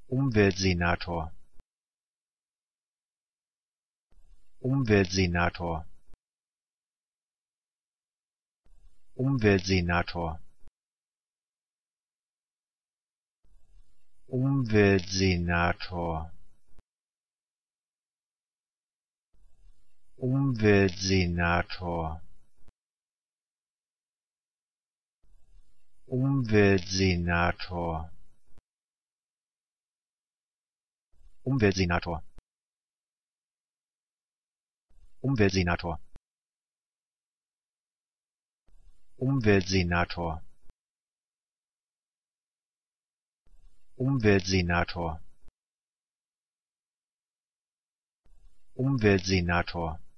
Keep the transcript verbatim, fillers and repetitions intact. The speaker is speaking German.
Umweltsenator, Umweltsenator, Umweltsenator, Umweltsenator, Umweltsenator, Umweltsenator, Umweltsenator, Umweltsenator, Umweltsenator, Umweltsenator, Umweltsenator